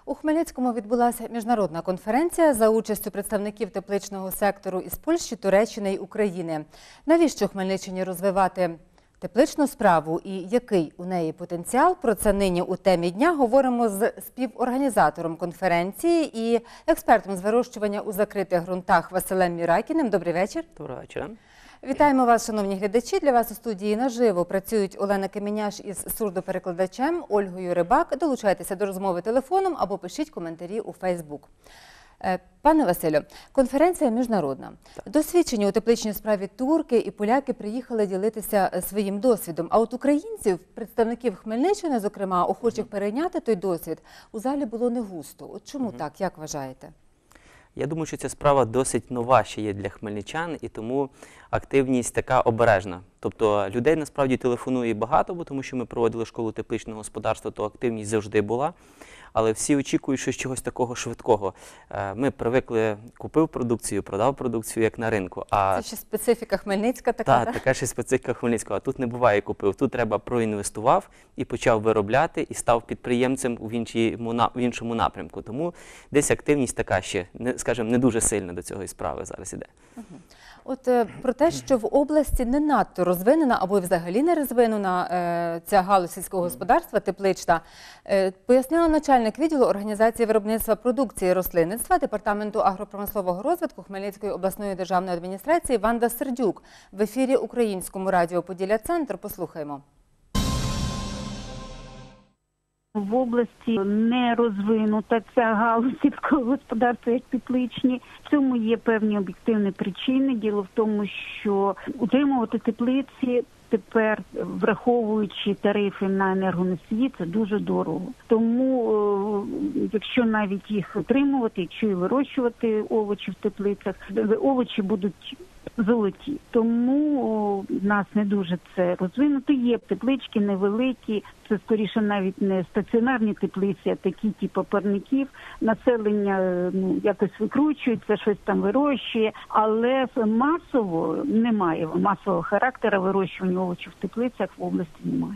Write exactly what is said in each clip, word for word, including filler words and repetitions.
У Хмельницькому відбулася міжнародна конференція за участю представників тепличного сектору із Польщі, Туреччини й України. Навіщо Хмельниччині розвивати тепличну справу і який у неї потенціал? Про це нині у темі дня говоримо з співорганізатором конференції і експертом з вирощування у закритих ґрунтах Василем Міракіним. Добрий вечір. Доброго вечора. Вітаємо вас, шановні глядачі. Для вас у студії наживо працюють Олена Кеміняш із сурдоперекладачем, Ольгою Рибак. Долучайтеся до розмови телефоном або пишіть коментарі у Фейсбук. Пане Василю, конференція міжнародна. Досвідчені у тепличній справі турки і поляки приїхали ділитися своїм досвідом. А от українців, представників Хмельниччини, зокрема, охочих перейняти той досвід, у залі було не густо. От чому угу. так, як вважаєте? Я думаю, що ця справа досить нова ще є для хмельничан, і тому активність така обережна. Тобто людей насправді телефонує багато, бо тому що ми проводили школу тепличного господарства, то активність завжди була. Але всі очікують, що чогось такого швидкого. Ми привикли, купив продукцію, продав продукцію, як на ринку. А це ще специфіка Хмельницька така? Так, така ще специфіка Хмельницького. А тут не буває купив. Тут треба проінвестував і почав виробляти, і став підприємцем в, іншому, в іншому напрямку. Тому десь активність така ще, скажімо, не дуже сильна до цього і справи зараз іде. Угу. От е, про те, що в області не надто розвинена або взагалі не розвинена е, ця галузь сільського господарства, теплична, е, пояснила начальник відділу організації виробництва продукції рослинництва Департаменту агропромислового розвитку Хмельницької обласної державної адміністрації Ванда Сердюк в ефірі Українському радіо Поділля-Центр. Послухаймо. В області не розвинута ця галузь сільського господарства, як тепличні. В цьому є певні об'єктивні причини. Діло в тому, що утримувати теплиці тепер, враховуючи тарифи на енергоносії, це дуже дорого. Тому, якщо навіть їх утримувати, якщо і вирощувати овочі в теплицях, овочі будуть золоті. Тому в нас не дуже це розвинуто. Є теплички невеликі, це скоріше навіть не стаціонарні теплиці, а такі типу парників. Населення ну, якось викручується, щось там вирощує, але масово немає, масового характеру вирощування овочів в теплицях в області немає.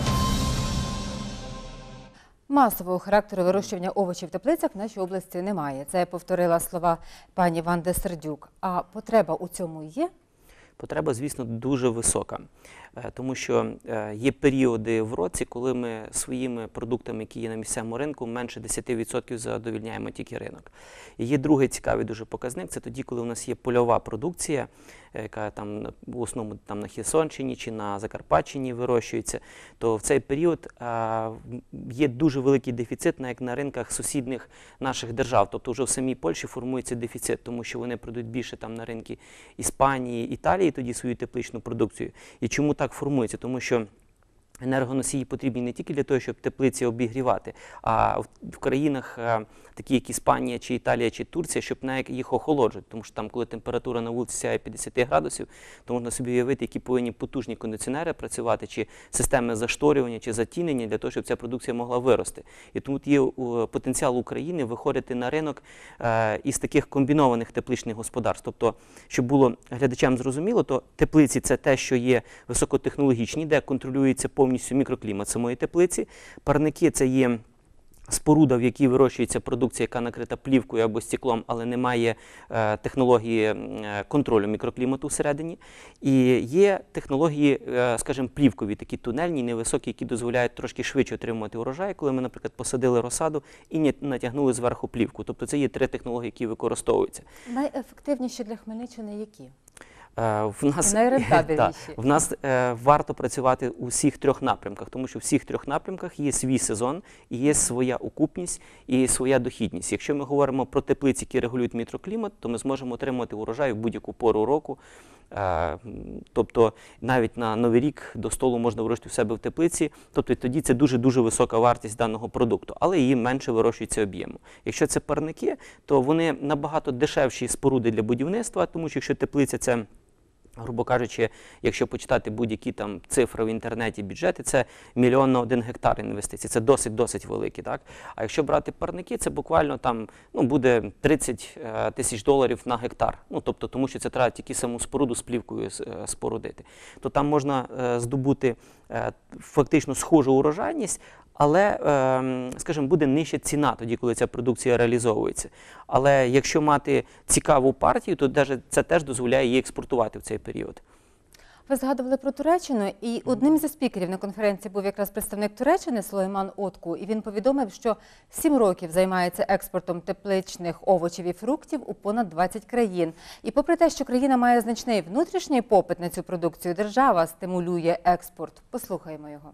Масового характеру вирощування овочів в теплицях в нашій області немає. Це повторила слова пані Ванди Сердюк. А потреба у цьому є? Потреба, звісно, дуже висока. Тому що є періоди в році, коли ми своїми продуктами, які є на місцевому ринку, менше десять відсотків задовільняємо тільки ринок. І є другий цікавий дуже показник, це тоді, коли у нас є польова продукція, яка там в основному там на Херсонщині чи на Закарпатщині вирощується, то в цей період а, є дуже великий дефіцит на, на ринках сусідніх наших держав. Тобто вже в самій Польщі формується дефіцит, тому що вони продають більше там на ринки Іспанії, Італії тоді свою тепличну продукцію. І чому так формується? Тому що енергоносії потрібні не тільки для того, щоб теплиці обігрівати, а в, в країнах, а, такі як Іспанія, чи Італія, чи Турція, щоб навіть їх охолоджувати. Тому що там, коли температура на вулиці сягає п'ятдесят градусів, то можна собі уявити, які повинні потужні кондиціонери працювати, чи системи зашторювання, чи затінення, для того, щоб ця продукція могла вирости. І тому є у, потенціал України виходити на ринок а, із таких комбінованих тепличних господарств. Тобто, щоб було глядачам зрозуміло, то теплиці – це те, що є високотехнологічні, де контролюється повністю повністю мікроклімат самої теплиці. Парники – це є споруда, в якій вирощується продукція, яка накрита плівкою або стеклом, але немає е, технології е, контролю мікроклімату всередині. І є технології, е, скажімо, плівкові, такі тунельні, невисокі, які дозволяють трошки швидше отримувати урожай, коли ми, наприклад, посадили розсаду і натягнули зверху плівку. Тобто це є три технології, які використовуються. Найефективніші для Хмельниччини які? В нас, та, в нас е, варто працювати у всіх трьох напрямках, тому що в всіх трьох напрямках є свій сезон, і є своя окупність і своя дохідність. Якщо ми говоримо про теплиці, які регулюють мікроклімат, то ми зможемо отримати урожай в будь-яку пору року. Е, тобто навіть на Новий рік до столу можна вирощувати в себе в теплиці, тобто тоді це дуже-дуже висока вартість даного продукту, але її менше вирощується об'єму. Якщо це парники, то вони набагато дешевші споруди для будівництва, тому що якщо теплиця – це, грубо кажучи, якщо почитати будь-які там цифри в інтернеті, бюджети, це мільйон на один гектар інвестицій. Це досить-досить великі, так? А якщо брати парники, це буквально там, ну, буде тридцять тисяч доларів на гектар. Ну, тобто, тому що це треба тільки саму споруду з плівкою спорудити. То там можна здобути фактично схожу урожайність, але, ем, скажімо, буде нижча ціна тоді, коли ця продукція реалізовується. Але якщо мати цікаву партію, то даже це теж дозволяє її експортувати в цей період. Ви згадували про Туреччину, і одним зі спікерів на конференції був якраз представник Туреччини Сулейман Отку, і він повідомив, що сім років займається експортом тепличних овочів і фруктів у понад двадцять країн. І попри те, що країна має значний внутрішній попит на цю продукцію, держава стимулює експорт. Послухаємо його.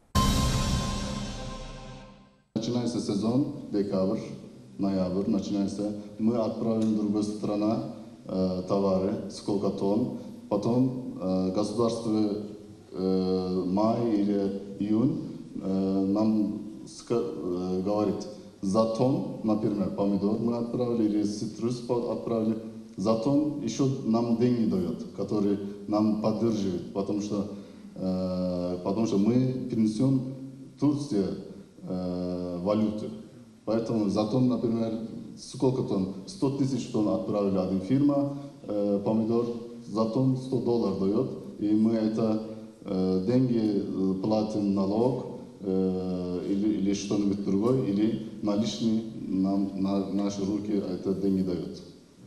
Начинается сезон, декабрь, ноябрь, начинается. Мы отправим в другую страну э, товары, сколько тонн. Потом э, государство э, май или июнь э, нам э, говорит, за тонн, например, помидор мы отправили или цитрус отправили, за тонн еще нам деньги дает, который нам поддерживает, потому что, э, потому что мы принесем Турции э, валюты. Поэтому за тонн, например, сколько тонн? сто тысяч тонн отправили одна фирма, э, помидор, за тонн сто долларов дает, и мы это э, деньги платим налог э, или, или что-нибудь другое, или наличные нам на наши руки это деньги дает.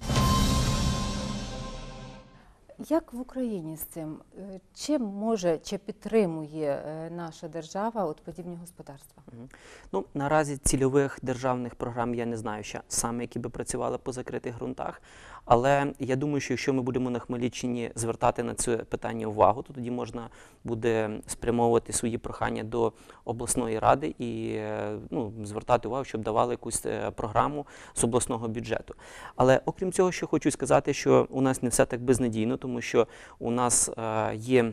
Як в Україні з цим? Чим може, чи підтримує наша держава от подібні господарства? Ну, наразі цільових державних програм я не знаю ще саме, які би працювали по закритих ґрунтах. Але я думаю, що якщо ми будемо на Хмельниччині звертати на це питання увагу, то тоді можна буде спрямовувати свої прохання до обласної ради і ну, звертати увагу, щоб давали якусь програму з обласного бюджету. Але окрім цього, що хочу сказати, що у нас не все так безнадійно, тому що у нас е, є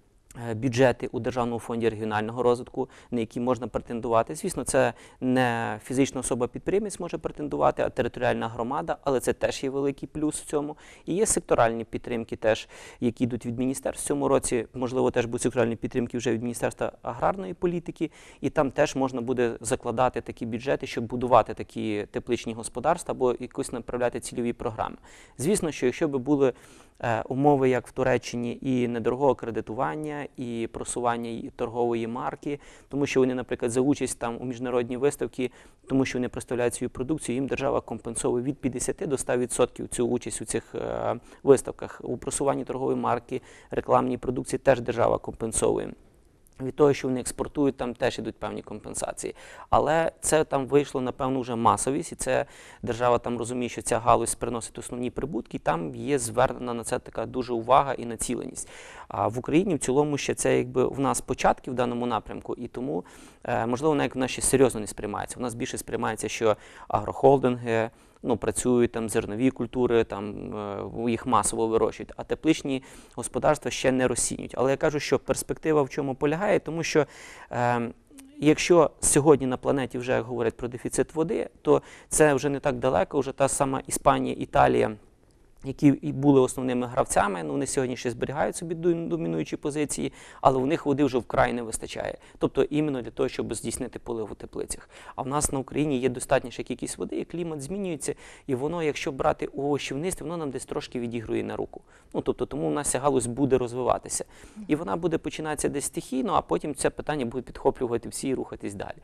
бюджети у Державному фонді регіонального розвитку, на які можна претендувати. Звісно, це не фізична особа-підприємець може претендувати, а територіальна громада, але це теж є великий плюс в цьому. І є секторальні підтримки теж, які йдуть від міністерств в цьому році. Можливо, теж будуть секторальні підтримки вже від Міністерства аграрної політики, і там теж можна буде закладати такі бюджети, щоб будувати такі тепличні господарства або якось направляти цільові програми. Звісно, що якщо б були умови, як в Туреччині, і недорогого кредитування, і просування торгової марки, тому що вони, наприклад, за участь там у міжнародній виставці, тому що вони представляють свою продукцію, їм держава компенсує від п'ятдесят до ста відсотків цю участь у цих е, виставках. У просуванні торгової марки, рекламній продукції теж держава компенсує. Від того, що вони експортують, там теж йдуть певні компенсації. Але це там вийшло, напевно, вже масовість, і це держава там розуміє, що ця галузь приносить основні прибутки, і там є звернена на це така дуже увага і націленість. А в Україні в цілому ще це якби в нас початки в даному напрямку, і тому, можливо, навіть в нас ще серйозно не сприймається. У нас більше сприймається, що агрохолдинги, ну, працюють там зернові культури, там їх масово вирощують, а тепличні господарства ще не розцінюють. Але я кажу, що перспектива в чому полягає, тому що е, якщо сьогодні на планеті вже говорять про дефіцит води, то це вже не так далеко, вже та сама Іспанія, Італія, які і були основними гравцями, ну, вони сьогодні ще зберігають собі домінуючі позиції, але у них води вже вкрай не вистачає. Тобто іменно для того, щоб здійснити полив у теплицях. А в нас на Україні є достатніша кількість води, і клімат змінюється, і воно, якщо брати овощівництво, воно нам десь трошки відігрує на руку. Ну, тобто, тому в нас ця галузь буде розвиватися. І вона буде починатися десь стихійно, а потім це питання буде підхоплювати всі і рухатись далі.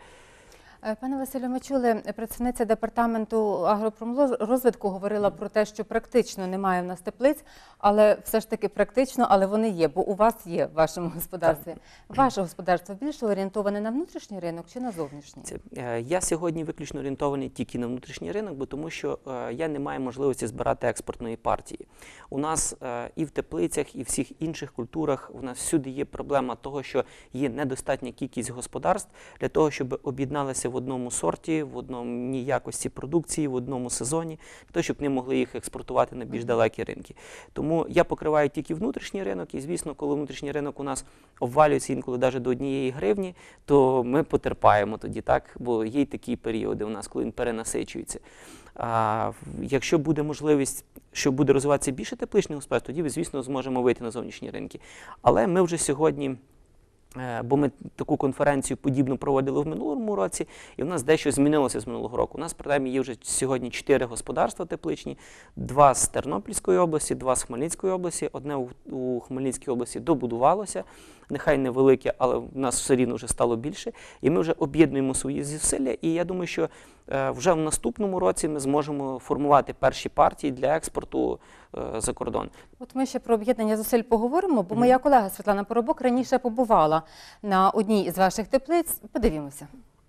Пане Василю, ми чули, працівниця департаменту агропромрозвитку говорила про те, що практично немає в нас теплиць, але все ж таки практично, але вони є, бо у вас є в вашому господарстві. Ваше господарство більше орієнтоване на внутрішній ринок чи на зовнішній? Я сьогодні виключно орієнтований тільки на внутрішній ринок, бо тому що я не маю можливості збирати експортної партії. У нас і в теплицях, і в всіх інших культурах у нас всюди є проблема того, що є недостатня кількість господарств для того, щоб об'єдналися в одному сорті, в одному якості продукції, в одному сезоні, для того, щоб не могли їх експортувати на більш далекі ринки. Тому я покриваю тільки внутрішній ринок, і, звісно, коли внутрішній ринок у нас обвалюється інколи навіть до однієї гривні, то ми потерпаємо тоді, так? Бо є й такі періоди у нас, коли він перенасичується. А, якщо буде можливість, що буде розвиватися більше тепличних господарств, тоді, звісно, зможемо вийти на зовнішні ринки. Але ми вже сьогодні бо ми таку конференцію подібну проводили в минулому році, і в нас дещо змінилося з минулого року. У нас, принаймні, є вже сьогодні чотири господарства тепличні, два з Тернопільської області, два з Хмельницької області. Одне у, у Хмельницькій області добудувалося, нехай невелике, але в нас все рівно вже стало більше. І ми вже об'єднуємо свої зусилля, і я думаю, що е, вже в наступному році ми зможемо формувати перші партії для експорту е, за кордон. От ми ще про об'єднання зусиль поговоримо, бо моя колега Світлана Поробок раніше побувала на одній із ваших теплиць. Подивімося.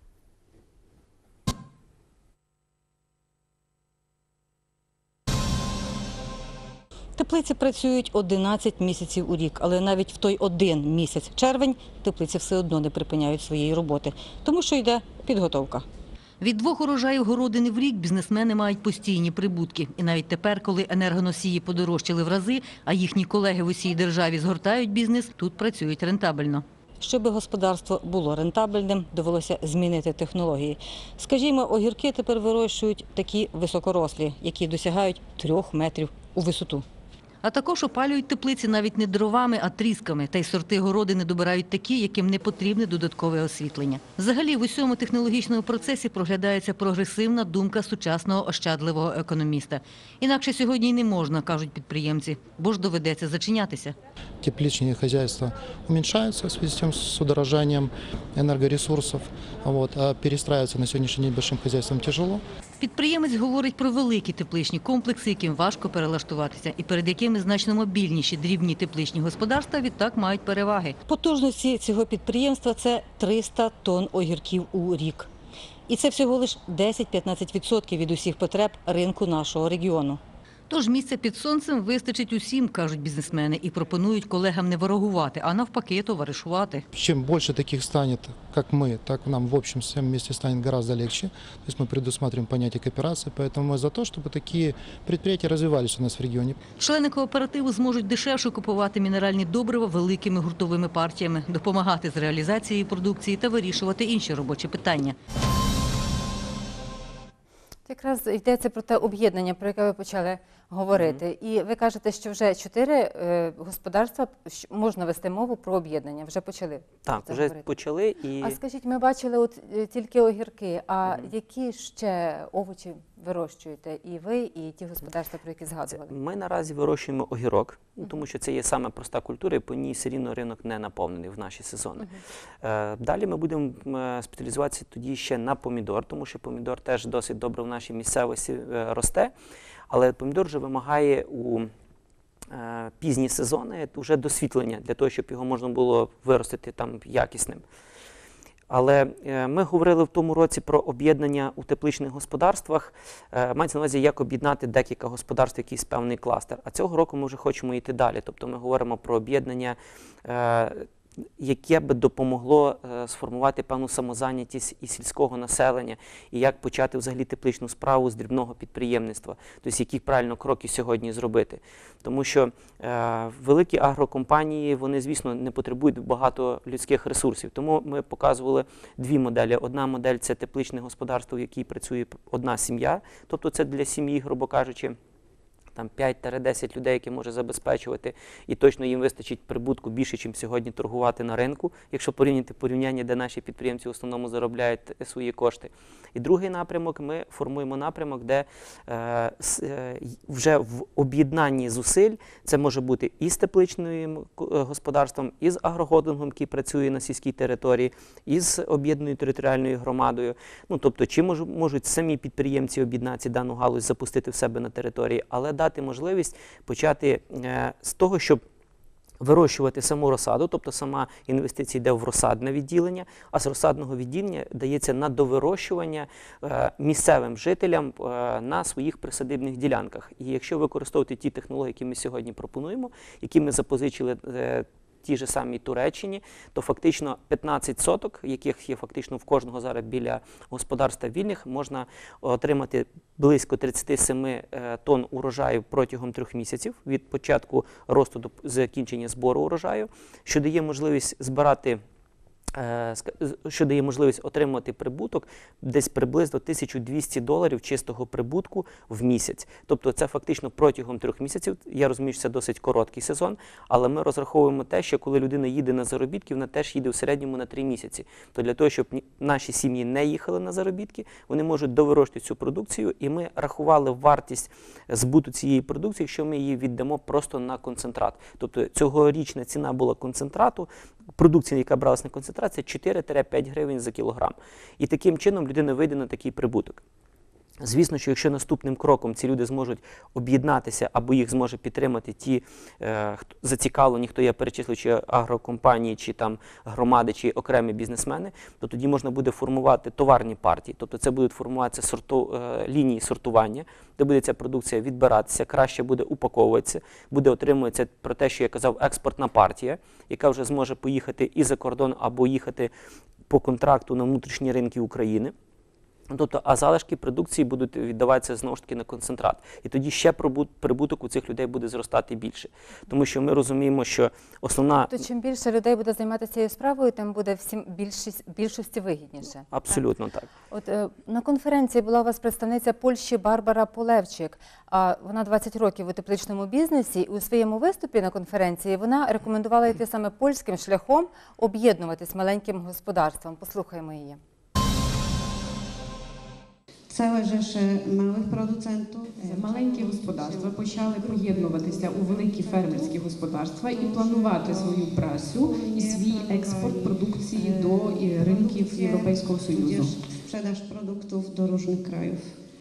Теплиці працюють одинадцять місяців у рік, але навіть в той один місяць, червень, теплиці все одно не припиняють своєї роботи, тому що йде підготовка. Від двох урожаїв городини в рік бізнесмени мають постійні прибутки. І навіть тепер, коли енергоносії подорожчали в рази, а їхні колеги в усій державі згортають бізнес, тут працюють рентабельно. Щоб господарство було рентабельним, довелося змінити технології. Скажімо, огірки тепер вирощують такі високорослі, які досягають трьох метрів у висоту. А також опалюють теплиці навіть не дровами, а трісками. Та й сорти городини добирають такі, яким не потрібне додаткове освітлення. Взагалі, в усьому технологічному процесі проглядається прогресивна думка сучасного ощадливого економіста. Інакше сьогодні й не можна, кажуть підприємці, бо ж доведеться зачинятися. Тепличные хозяйства уменьшаются в связи с тем, с удорожанием энергоресурсов, вот, а перестраиваться на сегодняшний день большим хозяйствам тяжело. Підприємець говорить про великі тепличні комплекси, яким важко перелаштуватися, і перед якими значно мобільніші дрібні тепличні господарства відтак мають переваги. Потужності цього підприємства – це триста тонн огірків у рік. І це всього лише десять-п'ятнадцять відсотків від усіх потреб ринку нашого регіону. Тож місця під сонцем вистачить усім, кажуть бізнесмени, і пропонують колегам не ворогувати, а навпаки товаришувати. Чем больше таких станет, как мы, так нам в общем всем вместе станет гораздо легче. То есть мы предусматриваем понятие кооперации, поэтому мы за то, чтобы такие предприятия развивались у нас в регионе. Члени кооперативу зможуть дешевше купувати мінеральні добрива великими гуртовими партіями, допомагати з реалізацією продукції та вирішувати інші робочі питання. Якраз йдеться про те об'єднання, про яке ви почали говорити. Mm-hmm. І ви кажете, що вже чотири е, господарства можна вести мову про об'єднання. Вже почали. Так, вже говорити. почали. І... А скажіть, ми бачили от тільки огірки, а mm-hmm. які ще овочі вирощуєте і ви, і ті господарства, про які згадували? Ми наразі вирощуємо огірок, mm-hmm. тому що це є саме проста культура, і по ній все рівно ринок не наповнений в наші сезони. Mm-hmm. Е, далі ми будемо спеціалізуватися тоді ще на помідор, тому що помідор теж досить добре в нашій місцевості е, росте. Але помідор вже вимагає у е, пізні сезони вже досвітлення, для того, щоб його можна було виростити там якісним. Але е, ми говорили в тому році про об'єднання у тепличних господарствах. Е, мається на увазі, як об'єднати декілька господарств, якийсь певний кластер. А цього року ми вже хочемо йти далі. Тобто ми говоримо про об'єднання, е, яке би допомогло е, сформувати певну самозайнятість і сільського населення, і як почати взагалі тепличну справу з дрібного підприємництва, тобто які правильно кроки сьогодні зробити. Тому що е, великі агрокомпанії, вони, звісно, не потребують багато людських ресурсів. Тому ми показували дві моделі. Одна модель – це тепличне господарство, в якій працює одна сім'я, тобто це для сім'ї, грубо кажучи, там п'ять-десять людей, які може забезпечувати, і точно їм вистачить прибутку більше, ніж сьогодні торгувати на ринку, якщо порівняти порівняння, де наші підприємці в основному заробляють свої кошти. І другий напрямок, ми формуємо напрямок, де е, вже в об'єднанні зусиль, це може бути і з тепличним господарством, і з агрохолдингом, який працює на сільській території, і з об'єднаною територіальною громадою. Ну, тобто, чи мож, можуть самі підприємці об'єднатися, дану галузь запустити в себе на території, але дати можливість почати е, з того, щоб вирощувати саму розсаду, тобто сама інвестиція йде в розсадне відділення, а з розсадного відділення дається на довирощування е, місцевим жителям е, на своїх присадибних ділянках. І якщо використовувати ті технології, які ми сьогодні пропонуємо, які ми запозичили е, ті ж самі Туреччині, то фактично п'ятнадцять соток, яких є фактично в кожного зараз біля господарства вільних, можна отримати близько тридцять сім тонн урожаю протягом трьох місяців від початку росту до закінчення збору урожаю, що дає можливість збирати е, що дає можливість отримати прибуток десь приблизно тисячу двісті доларів чистого прибутку в місяць. Тобто це фактично протягом трьох місяців. Я розумію, що це досить короткий сезон, але ми розраховуємо те, що коли людина їде на заробітки, вона теж їде в середньому на три місяці. То для того, щоб наші сім'ї не їхали на заробітки, вони можуть довирощувати цю продукцію, і ми рахували вартість збуту цієї продукції, якщо ми її віддамо просто на концентрат. Тобто цьогорічна ціна була концентрату, продукція, яка бралась на концентрат, це чотири-п'ять гривень за кілограм. І таким чином людина вийде на такий прибуток. Звісно, що якщо наступним кроком ці люди зможуть об'єднатися або їх зможе підтримати ті е, хто, зацікавлені, хто я перечислив, чи агрокомпанії, чи там громади, чи окремі бізнесмени, то тоді можна буде формувати товарні партії. Тобто це будуть формуватися сорту, е, лінії сортування, де буде ця продукція відбиратися, краще буде упаковуватися, буде отримуватися про те, що я казав, експортна партія, яка вже зможе поїхати і за кордон, або їхати по контракту на внутрішні ринки України. Тобто, а залишки продукції будуть віддаватися знову ж таки на концентрат. І тоді ще прибуток у цих людей буде зростати більше. Тому що ми розуміємо, що основна... То чим більше людей буде займатися цією справою, тим буде всім більшість, більшості вигідніше. Абсолютно так. так. От е, на конференції була у вас представниця Польщі Барбара Полевчик. А вона двадцять років у тепличному бізнесі, і у своєму виступі на конференції вона рекомендувала йти саме польським шляхом, об'єднуватись маленьким господарством. Послухаємо її. Całe rzesze małych producentów. Маленькі господарства почали поєднуватися у великі фермерські господарства і планувати свою працю і свій експорт продукції до ринків Європейського Союзу. Sprzedaż produktów do różnych krajów.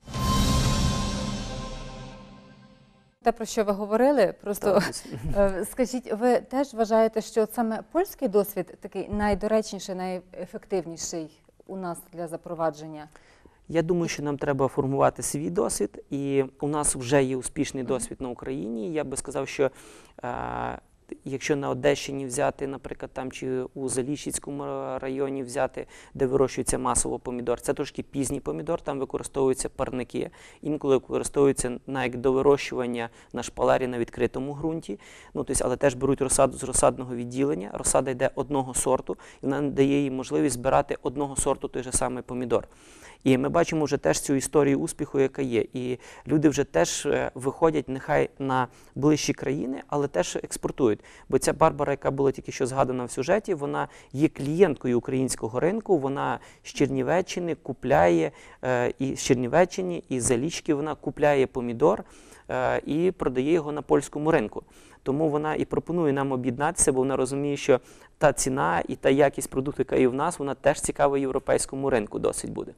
Те, про що ви говорили, просто скажіть, ви теж вважаєте, що саме польський досвід такий найдоречніший, найефективніший у нас для запровадження? Я думаю, що нам треба формувати свій досвід, і у нас вже є успішний досвід на Україні. Я би сказав, що е, якщо на Одещині взяти, наприклад, там чи у Заліщицькому районі взяти, де вирощується масово помідор, це трошки пізній помідор, там використовуються парники, інколи використовуються навіть до вирощування на шпалері на відкритому ґрунті, ну, тобто, але теж беруть розсаду з розсадного відділення, розсада йде одного сорту, і вона дає їй можливість збирати одного сорту той же самий помідор. І ми бачимо вже теж цю історію успіху, яка є. І люди вже теж виходять нехай на ближчі країни, але теж експортують. Бо ця Барбара, яка була тільки що згадана в сюжеті, вона є клієнткою українського ринку, вона з Чернівеччини купляє, і з Чернівеччини, і з Залічки вона купляє помідор і продає його на польському ринку. Тому вона і пропонує нам об'єднатися, бо вона розуміє, що та ціна і та якість продукту, яка є в нас, вона теж цікава європейському ринку досить буде.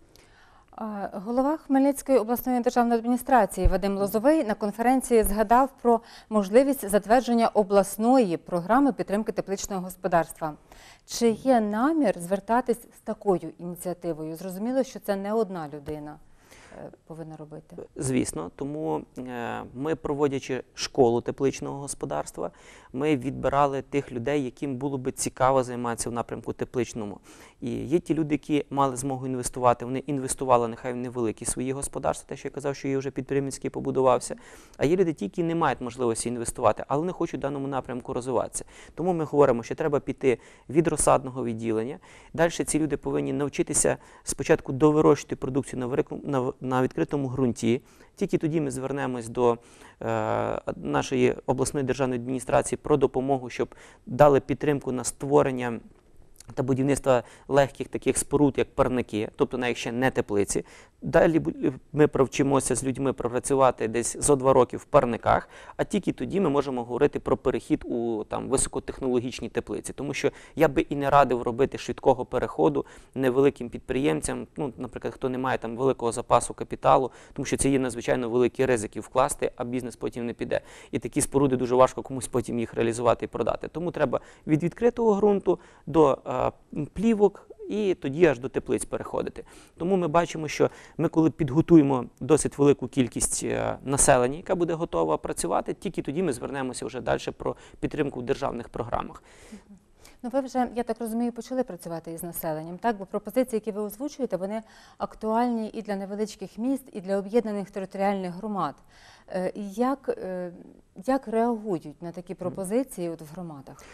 Голова Хмельницької обласної державної адміністрації Вадим Лозовий на конференції згадав про можливість затвердження обласної програми підтримки тепличного господарства. Чи є намір звертатись з такою ініціативою? Зрозуміло, що це не одна людина повинна робити. Звісно, тому ми, проводячи школу тепличного господарства, ми відбирали тих людей, яким було би цікаво займатися в напрямку тепличному. І є ті люди, які мали змогу інвестувати, вони інвестували нехай в невеликі свої господарства, те, що я казав, що є вже підприємницький побудувався, а є люди, ті, які не мають можливості інвестувати, але не хочуть в даному напрямку розвиватися. Тому ми говоримо, що треба піти від розсадного відділення, далі ці люди повинні навчитися спочатку довирощувати продукцію на, на, на відкритому ґрунті, тільки тоді ми звернемось до е, нашої обласної державної адміністрації про допомогу, щоб дали підтримку на створення та будівництва легких таких споруд, як парники, тобто навіть ще не теплиці. Далі ми провчимося з людьми пропрацювати десь зо два роки в парниках, а тільки тоді ми можемо говорити про перехід у там, високотехнологічні теплиці. Тому що я би і не радив робити швидкого переходу невеликим підприємцям, ну, наприклад, хто не має там великого запасу капіталу, тому що це є надзвичайно великі ризики вкласти, а бізнес потім не піде. І такі споруди дуже важко комусь потім їх реалізувати і продати. Тому треба від відкритого ґрунту до а, плівок, і тоді аж до теплиць переходити. Тому ми бачимо, що ми, коли підготуємо досить велику кількість населення, яка буде готова працювати, тільки тоді ми звернемося вже далі про підтримку в державних програмах. Ну, ви вже, я так розумію, почали працювати із населенням, так? Бо пропозиції, які ви озвучуєте, вони актуальні і для невеличких міст, і для об'єднаних територіальних громад. Як, як реагують на такі пропозиції от в громадах?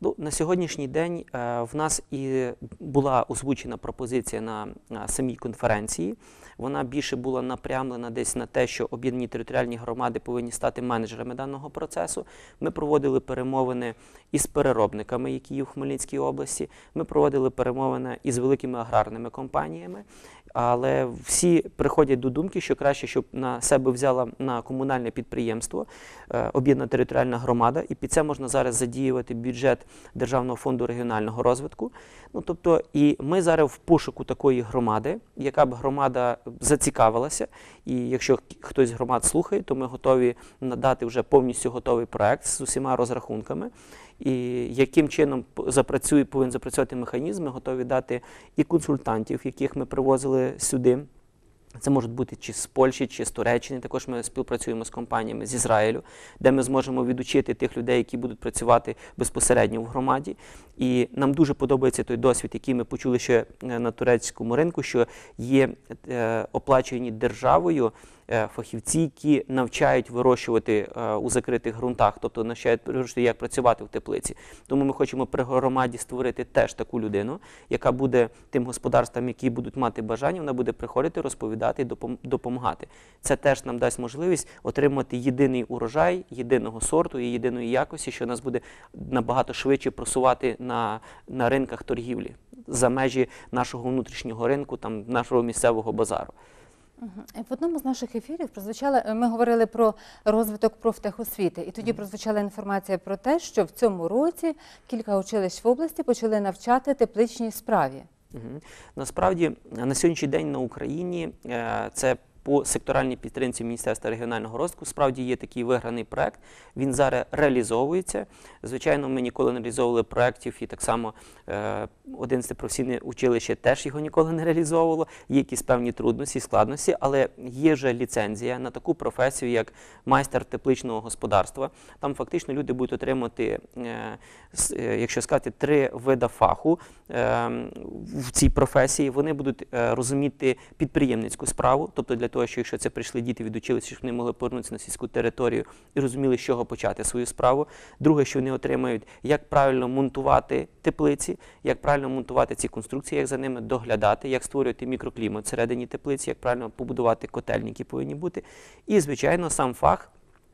Ну, на сьогоднішній день е, в нас і була озвучена пропозиція на, на самій конференції. Вона більше була напрямлена десь на те, що об'єднані територіальні громади повинні стати менеджерами даного процесу. Ми проводили перемовини із переробниками, які є в Хмельницькій області. Ми проводили перемовини із великими аграрними компаніями. Але всі приходять до думки, що краще, щоб на себе взяла на комунальне підприємство е, об'єднана територіальна громада, і під це можна зараз задіювати бюджет Державного фонду регіонального розвитку. Ну, тобто, і ми зараз в пошуку такої громади, яка б громада зацікавилася, і якщо хтось з громад слухає, то ми готові надати вже повністю готовий проект з усіма розрахунками. І яким чином запрацює, повинен запрацювати механізм, ми готові дати і консультантів, яких ми привозили сюди. Це можуть бути чи з Польщі, чи з Туреччини. Також ми співпрацюємо з компаніями з Ізраїлю, де ми зможемо відучити тих людей, які будуть працювати безпосередньо в громаді. І нам дуже подобається той досвід, який ми почули ще на турецькому ринку, що є е, оплачувані державою е, фахівці, які навчають вирощувати е, у закритих ґрунтах, тобто навчають, як працювати в теплиці. Тому ми хочемо при громаді створити теж таку людину, яка буде тим господарствам, які будуть мати бажання, вона буде приходити, розповідати і допомагати. Це теж нам дасть можливість отримати єдиний урожай, єдиного сорту і єдиної якості, що нас буде набагато швидше просувати на, на ринках торгівлі за межі нашого внутрішнього ринку, там, нашого місцевого базару. В одному з наших ефірів прозвучала, ми говорили про розвиток профтехосвіти, і тоді прозвучала інформація про те, що в цьому році кілька училищ в області почали навчати тепличній справі. Угу. Насправді, на сьогоднішній день на Україні е, це по секторальній підтримці Міністерства регіонального розвитку справді є такий виграний проект. Він зараз реалізовується. Звичайно, ми ніколи не реалізовували проєктів, і так само е, одинадцяте професійне училище теж його ніколи не реалізовувало. Є якісь певні трудності, складності, але є вже ліцензія на таку професію, як майстер тепличного господарства. Там фактично люди будуть отримати, е, е, якщо сказати, три види фаху е, в цій професії. Вони будуть е, розуміти підприємницьку справу, тобто для того, що якщо це прийшли діти від училища, щоб вони могли повернутися на сільську територію і розуміли, з чого почати свою справу. Друге, що вони отримають, як правильно монтувати теплиці, як правильно монтувати ці конструкції, як за ними доглядати, як створювати мікроклімат всередині теплиці, як правильно побудувати котельні, які повинні бути. І, звичайно, сам фах,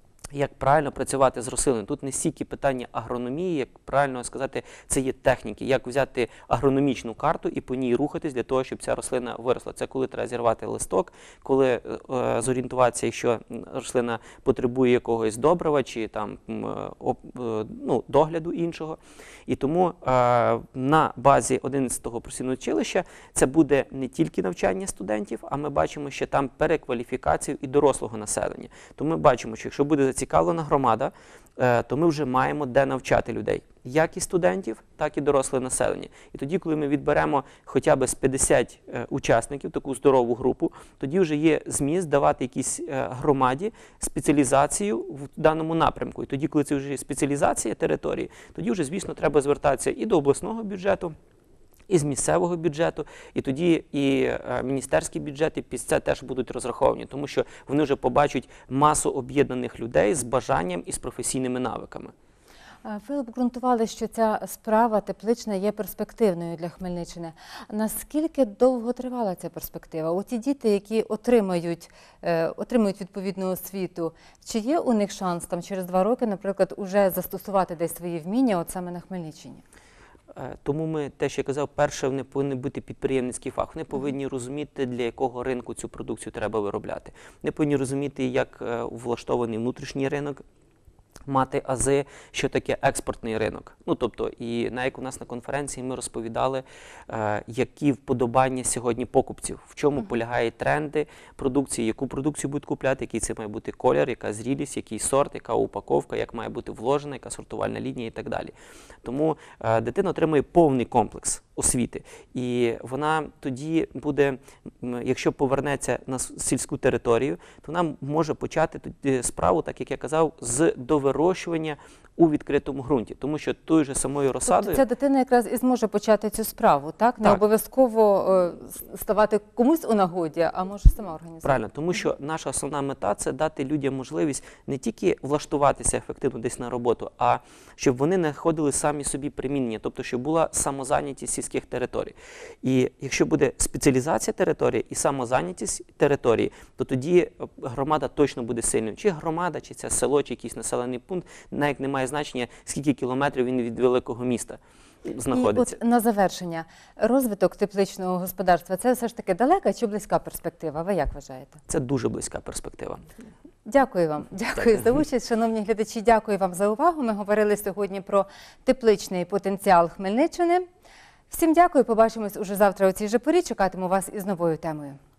як правильно працювати з рослиною. Тут не стільки питання агрономії, як правильно сказати, це є техніки. Як взяти агрономічну карту і по ній рухатись для того, щоб ця рослина виросла. Це коли треба зірвати листок, коли е, зорієнтуватися, якщо рослина потребує якогось добрива чи там, е, е, ну, догляду іншого. І тому е, на базі одинадцятого професійного училища це буде не тільки навчання студентів, а ми бачимо, що там перекваліфікацію і дорослого населення. Тому ми бачимо, що якщо буде зацікавлена громада, то ми вже маємо де навчати людей. Як і студентів, так і доросле населення. І тоді, коли ми відберемо хоча б з п'ятдесят учасників, таку здорову групу, тоді вже є зміст давати якійсь громаді спеціалізацію в даному напрямку. І тоді, коли це вже спеціалізація території, тоді вже, звісно, треба звертатися і до обласного бюджету, і з місцевого бюджету, і тоді і е, міністерські бюджети під це теж будуть розраховані, тому що вони вже побачать масу об'єднаних людей з бажанням і з професійними навиками. Ви обґрунтували, що ця справа теплична є перспективною для Хмельниччини. Наскільки довго тривала ця перспектива? Оті діти, які отримають, е, отримують відповідну освіту, чи є у них шанс там через два роки, наприклад, уже застосувати десь свої вміння от саме на Хмельниччині? Тому ми, те, що я казав, перше, вони повинні бути підприємницький фах. Вони повинні розуміти, для якого ринку цю продукцію треба виробляти. Вони повинні розуміти, як влаштований внутрішній ринок, мати ази, що таке експортний ринок. Ну, тобто, і навіть у нас на конференції ми розповідали, е, які вподобання сьогодні покупців, в чому полягають тренди продукції, яку продукцію будуть купляти, який це має бути колір, яка зрілість, який сорт, яка упаковка, як має бути вложена, яка сортувальна лінія і так далі. Тому е, дитина отримує повний комплекс освіти. І вона тоді буде, якщо повернеться на сільську територію, то вона може почати справу, так як я казав, з довиробництва вирощування у відкритому ґрунті, тому що тою же самою розсадою... Тобто ця дитина якраз і зможе почати цю справу, так? Не Так. обов'язково е, ставати комусь у нагоді, а може сама організувати. Правильно, тому що наша основна мета – це дати людям можливість не тільки влаштуватися ефективно десь на роботу, а щоб вони знаходили самі собі примінення, тобто щоб була самозайнятість сільських територій. І якщо буде спеціалізація території і самозайнятість території, то тоді громада точно буде сильною. Чи громада, чи це село, чи якийсь населений пункт, навіть немає значення, скільки кілометрів він від великого міста знаходиться. І от на завершення, розвиток тепличного господарства – це все ж таки далека чи близька перспектива? Ви як вважаєте? Це дуже близька перспектива. Дякую вам. Дякую, Дякую. за участь. Шановні глядачі, дякую вам за увагу. Ми говорили сьогодні про тепличний потенціал Хмельниччини. Всім дякую. Побачимось уже завтра у цій же порі. Чекатиму вас із новою темою.